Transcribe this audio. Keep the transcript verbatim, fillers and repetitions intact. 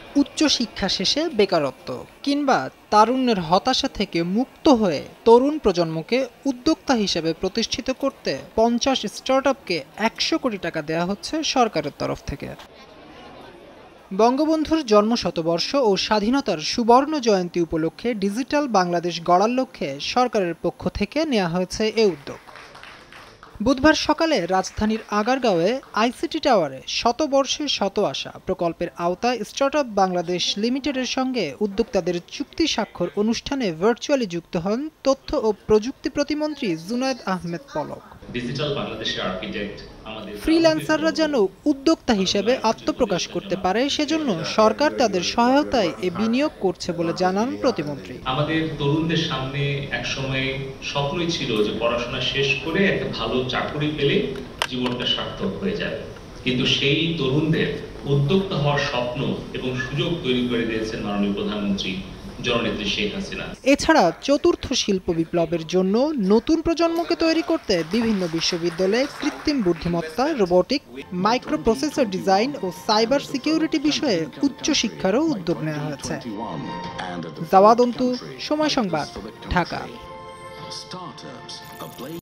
উচ্চ শিক্ষা শেষে বেকারত্ব কিংবা তারুণ্যের হতাশা থেকে মুক্ত হয়ে তরুণ প্রজন্মকে উদ্যোক্তা হিসেবে প্রতিষ্ঠিত করতে পঞ্চাশ স্টার্টআপকে একশো কোটি টাকা দেওয়া হচ্ছে সরকারের তরফ থেকে। বঙ্গবন্ধুর জন্মশতবর্ষ ও স্বাধীনতার সুবর্ণ জয়ন্তী উপলক্ষে ডিজিটাল বাংলাদেশ গড়ার লক্ষ্যে সরকারের পক্ষ থেকে নেওয়া হয়েছে এ উদ্যোগ। বুধবার সকালে রাজধানীর আগারগাঁওয়ে আইসিটি টাওয়ারে শতবর্ষে শত আশা প্রকল্পের আওতায় স্টার্টআপ বাংলাদেশ লিমিটেডের সঙ্গে উদ্যোক্তাদের চুক্তি স্বাক্ষর অনুষ্ঠানে ভার্চুয়ালি যুক্ত হন তথ্য ও প্রযুক্তি প্রতিমন্ত্রী জুনাইদ আহমেদ পলক। ডিজিটাল বাংলাদেশের আর্কিটেক্ট ফ্রিল্যান্সাররা যেন উদ্যোক্তা হিসেবে আত্মপ্রকাশ করতে পারে সেজন্য সরকার তাদের সহায়তায় এ বিনিয়োগ করছে বলে জানান প্রতিমন্ত্রী। আমাদের তরুণদের সামনে একসময় স্বপ্নই ছিল যে পড়াশোনা শেষ করে একটা ভালো চাকরি পেলে জীবনটা সার্থক হয়ে যাবে, কিন্তু সেই তরুণদের উদ্যোক্তা হওয়ার স্বপ্ন এবং সুযোগ তৈরি করে দিয়েছেন মাননীয় প্রধানমন্ত্রী জননেত্রী শেখ হাসিনা। এছাড়া চতুর্থ শিল্প বিপ্লবের জন্য নতুন প্রজন্মকে তৈরি করতে বিভিন্ন বিশ্ববিদ্যালয়ে কৃত্রিম বুদ্ধিমত্তা, রোবোটিক, মাইক্রো প্রসেসর ডিজাইন ও সাইবার সিকিউরিটি বিষয়ে উচ্চশিক্ষারও উদ্যোগ নেওয়া হয়েছে। জাওয়াদ অন্তু, সময় সংবাদ, ঢাকা।